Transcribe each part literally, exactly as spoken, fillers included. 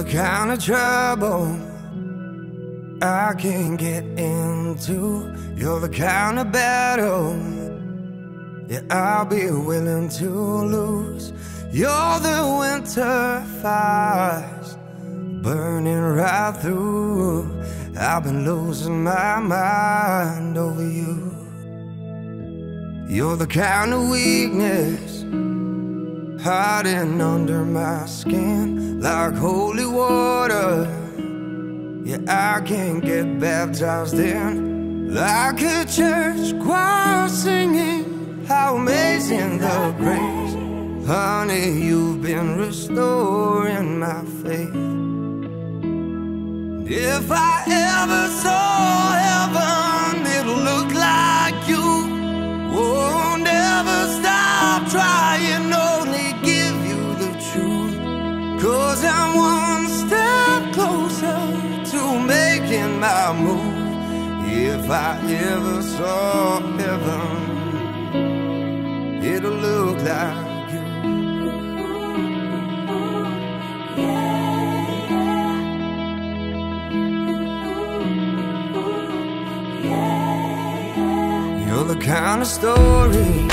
the kind of trouble I can't get into. You're the kind of battle, yeah, I'll be willing to lose. You're the winter fires burning right through. I've been losing my mind over you. You're the kind of weakness hiding under my skin like holy water. Yeah, I can't get baptized in, like a church choir singing how amazing the grace. Honey, you've been restoring my faith. If I ever saw heaven, it'll look like you. Won't ever stop trying, only give you the truth. 'Cause I'm one step closer to making my move. If I ever saw heaven, it'll look like you. You're the kind of story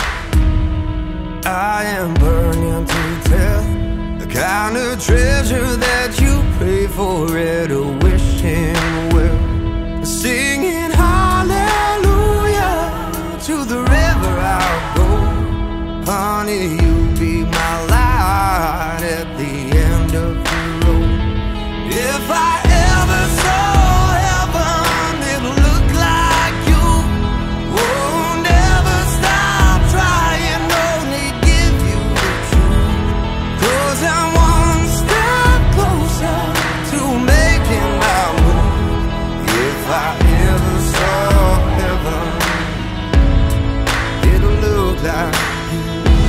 I am burning to tell, the kind of treasure that you pray for at a wishing well, singing hallelujah to the river I'll go. Honey, you'll be my light at the end of the road. If I ever saw heaven, it'll look like you. Won't ever stop trying, only give you the truth. 'Cause I'm one step closer to making my move. If I ever saw heaven, it'll look like you.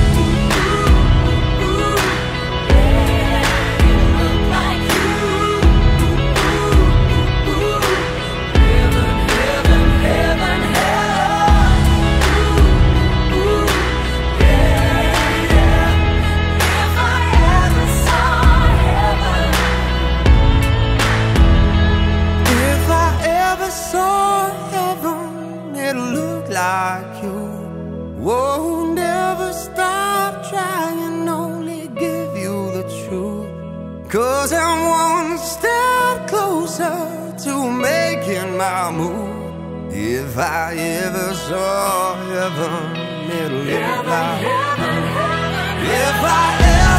Like you, won't ever stop trying, only give you the truth. 'Cause I'm one step closer to making my move. If I ever saw heaven, it'll look like. If I ever